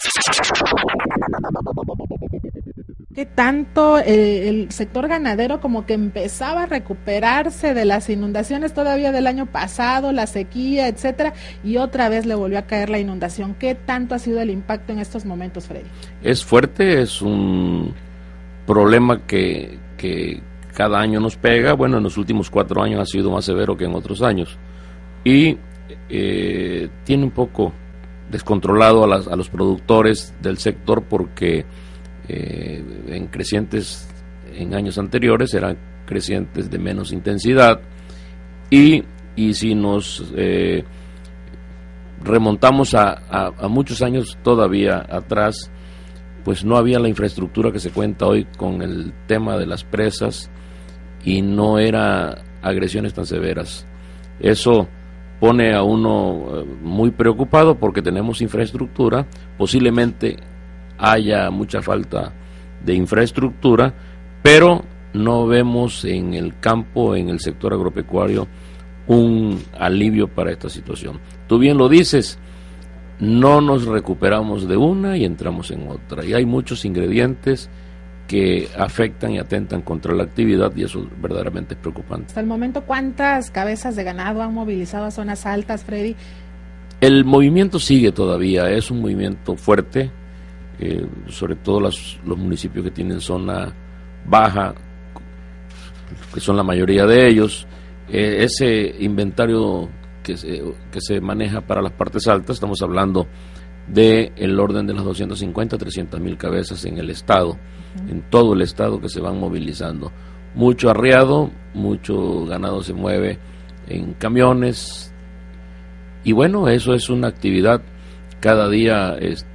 ¿Qué tanto el sector ganadero como que empezaba a recuperarse de las inundaciones todavía del año pasado, la sequía, etcétera, y otra vez le volvió a caer la inundación? ¿Qué tanto ha sido el impacto en estos momentos, Freddy? Es fuerte, es un problema que cada año nos pega. Bueno, en los últimos 4 años ha sido más severo que en otros años, y tiene un poco descontrolado a los productores del sector, porque en crecientes en años anteriores eran crecientes de menos intensidad, y si nos remontamos a muchos años todavía atrás, pues no había la infraestructura que se cuenta hoy con el tema de las presas, y no era agresiones tan severas. Eso pone a uno muy preocupado, porque tenemos infraestructura, posiblemente haya mucha falta de infraestructura, pero no vemos en el campo, en el sector agropecuario, un alivio para esta situación. Tú bien lo dices, no nos recuperamos de una y entramos en otra, y hay muchos ingredientes que afectan y atentan contra la actividad, y eso verdaderamente es preocupante. Hasta el momento, ¿cuántas cabezas de ganado han movilizado a zonas altas, Freddy? El movimiento sigue todavía, es un movimiento fuerte, sobre todo los municipios que tienen zona baja, que son la mayoría de ellos. Ese inventario que se maneja para las partes altas, estamos hablando del orden de las 250 a 300 mil cabezas en el estado, en todo el estado, que se van movilizando. Mucho arriado, mucho ganado se mueve en camiones, y bueno, eso es una actividad cada día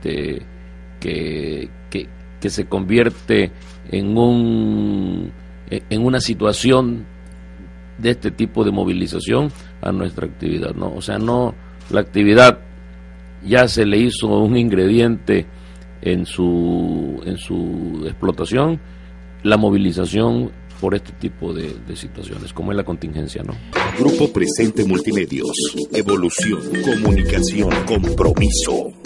que se convierte en una situación de este tipo de movilización a nuestra actividad, ¿no? O sea, no, la actividad ya se le hizo un ingrediente en su explotación, la movilización por este tipo de situaciones, como es la contingencia, ¿no? Grupo Presente Multimedios. Evolución, comunicación, compromiso.